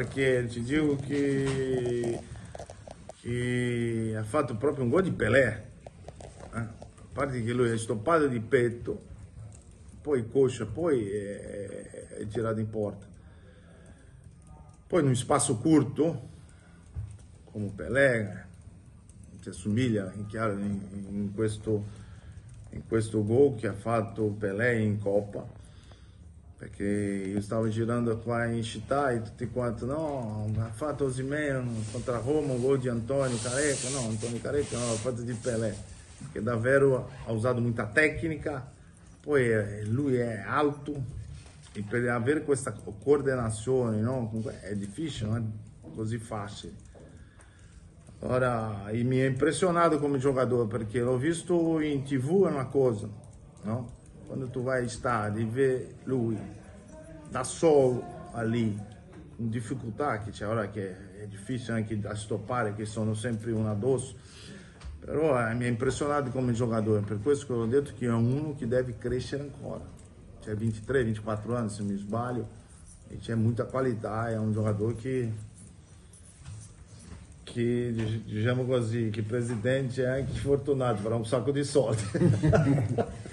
Perché ti dico che ha fatto proprio un gol di Pelé, a parte che lui è stoppato di petto, poi coscia, poi è girato in porta. Poi in un spazio corto, come Pelé, ci assomiglia in chiaro in questo gol che ha fatto Pelé in Coppa. Perché io stavo girando qua in città e tutti quanti, no, ha fatto Osimhen contro Roma, un gol di Antonio Careca, no, Antonio Careca no, ha fatto di Pelé, che davvero ha usato molta tecnica, poi lui è alto e per avere questa coordinazione, no, comunque è difficile, non è così facile. Allora, mi ha impressionato come giocatore perché l'ho visto in TV, è una cosa, no? Quando tu vai in stadio e vedi lui da solo lì, con difficoltà che c'è ora, che è difficile anche da stoppare, che sono sempre uno addosso, però mi ha impressionato come giocatore, per questo che ho detto che è uno che deve crescere ancora, c'è 23-24 anni se mi sbaglio, e c'è molta qualità, è un giocatore che diciamo così, che il presidente è anche fortunato, farà un sacco di soldi.